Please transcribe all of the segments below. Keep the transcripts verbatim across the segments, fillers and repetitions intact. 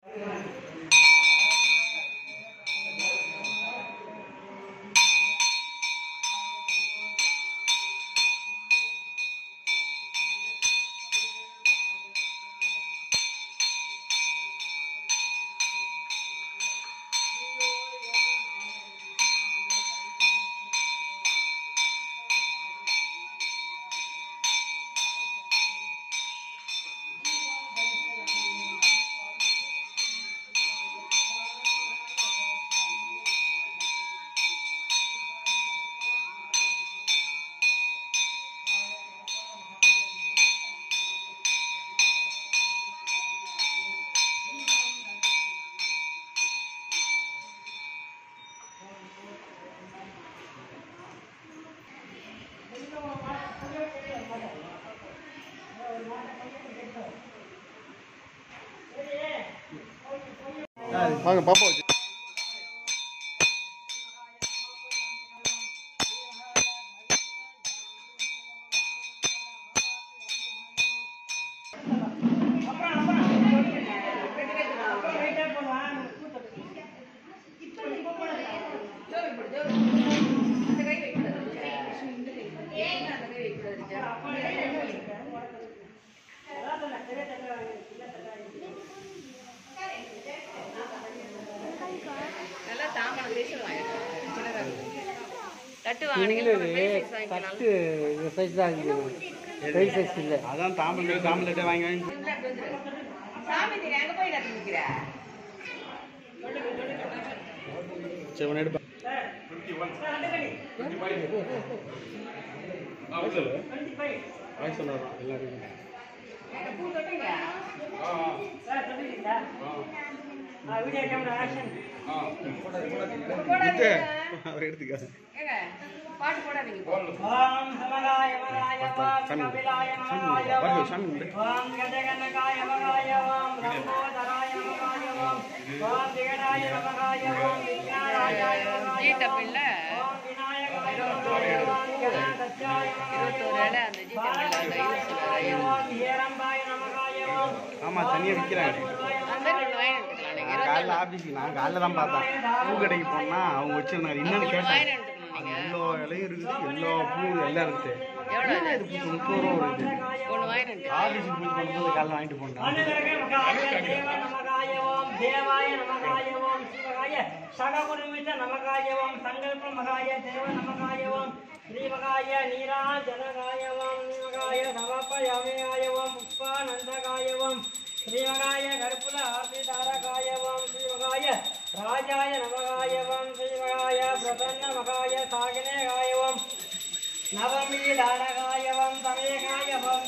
வாங்க பாப்பா வச்சு அதான் தாம்பல் தாம்பல் வாங்கி வாங்கி செவன் எடுப்பா சொன்னார் எல்லாருக்கும் அவர் எடுத்துக்க பாட்டு போடாதீங்க ஓம் சமகாய மகாய ஓம் கபிலாய மகாய ஓம் கஜகனகாய மகாய ஓம் ரம்போதராய மகாய ஓம் ஓம் திகடாய மகாய ஓம் விக்னாராய மகாய ஜீதபில்ல ஓம் விநாயகாய ஓம் கணாதச்சாய மகாய அந்த ஜீதபில்ல ஓம் ஹேரம்பாய மகாய ஓம் ஆமா தனியா விக்கிறாங்க அந்த வாய் எடுத்துக்கலாம் காலைல ஆபீஸ் நான் காலைல தான் பார்த்தேன் பூ கடைக்கு போனா அவங்க வச்சிருந்தாங்க இன்னொன்னு கேட்டேன் எல்லோ இலையும் இருக்குது எல்லோ பூ எல்லாம் இருக்குது முப்பது ரூபா வருது ஆபீஸுக்கு பூஜை பண்ணும்போது காலைல வாங்கிட்டு போனேன் தேவாய நமகாய ஓம் சிவகாய சககுருமித நமகாய ஓம் சங்கல்ப மகாய தேவ நமகாய ஓம் ஸ்ரீமகாய நீராஜனகாய ஓம் நிமகாய சமப்பயமேயாய ஓம் புஷ்பானந்தகாய ஓம் ஸ்ரீமகாய கற்புல ஆர்த்திதாரகாய ஓம் ஸ்ரீமகாய ராஜாய நமகாய ஓம் ஸ்ரீமகாய பிரசன்ன மகாய சாகினேகாய ஓம் நவமீ தாரகாய ஓம் தமேகாய ஓம்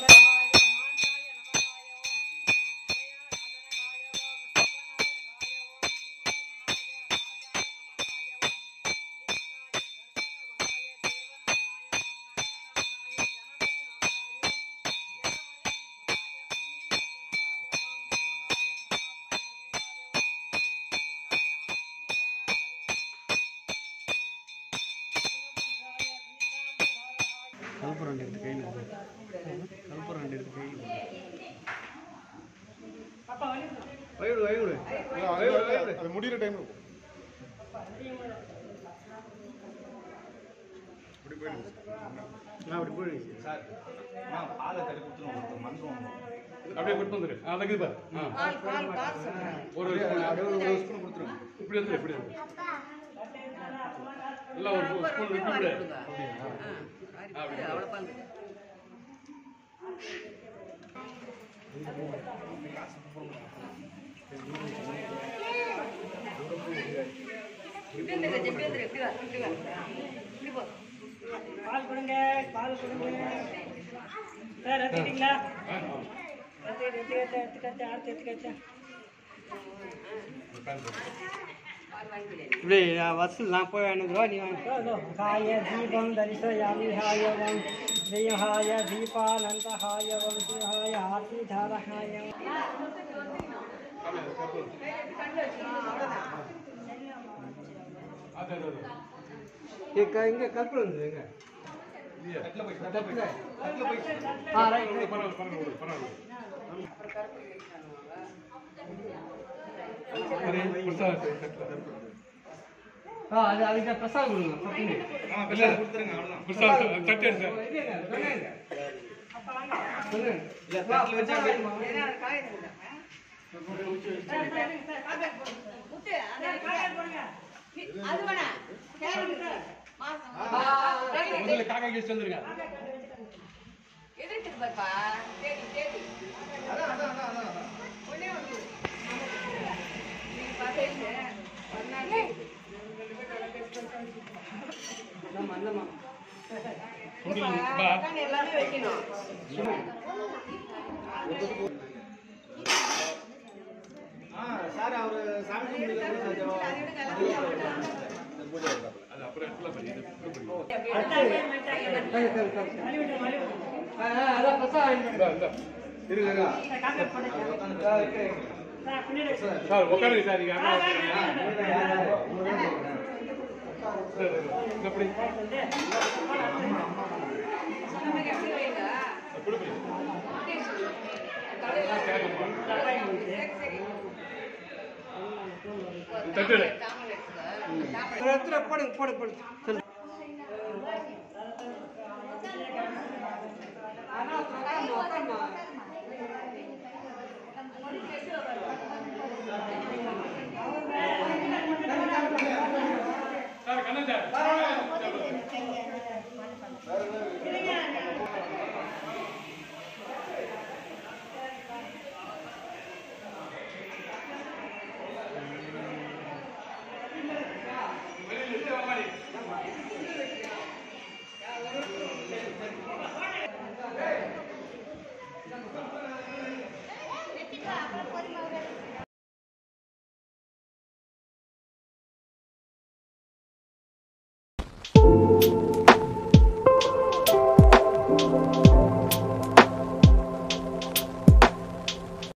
கல்புரம் எடுத்து கையில் கல்புரம் எடுத்து கையில் வயடு வயடு அது முடிகிற டைம் அப்படி போயிடுங்க நான் அப்படி போயிடுங்க சார் நான் பாலை தடவி கொடுத்துருவோம் மந்திரம் அப்படியே கொடுத்து வந்துரு ஆ வைக்குது பாரு ஒரு ஒரு ஸ்பூன் கொடுத்துருங்க இப்படி வந்து இப்படி எல்லாம் ஒரு ஸ்பூன் விட்டு விடு அவ்வளோ பால் பால் கொடுங்க பால் கொடுங்க சார் எடுத்துக்கிட்டீங்களா எடுத்துக்கச்சா அடுத்து எடுத்துக்கச்சா இப்படி வசூல் நான் போய் வேணுங்கிறோம் நீ வாங்க காய தீபம் தரிசயாமி ஹாயவம் ஸ்ரீஹாய தீபானந்தஹாயவம் ஸ்ரீஹாய ஆர்த்திதாரஹாய இங்கே கற்பூரம் வந்துருங்க ஆ ரைட் பரவாயில்ல பரவாயில்ல பரவாயில்ல அது அதுக்கு பிரசாதம் கொடுங்க கொடுத்துருங்க அவ்வளோதான் தட்டு சார் முதல்ல காக்கா கேஸ் வந்துருங்க எதிர்த்து பாப்பா தேடி தேடி அதான் அதான் அதான் அதான் ஒண்ணே ஒண்ணு நீ பாத்தேங்க பண்ணாலே நம்ம அண்ணமா காக்கா எல்லாமே வைக்கணும் ஆ சார் அவர் சாமி கும்பிடுறது அது அப்புறம் எல்லாம் பண்ணிட்டு அதான் பிரசாதம் இருங்க சார் உட்காருங்க சார் நீங்க எப்படி போடு போடு போடு சொல்லு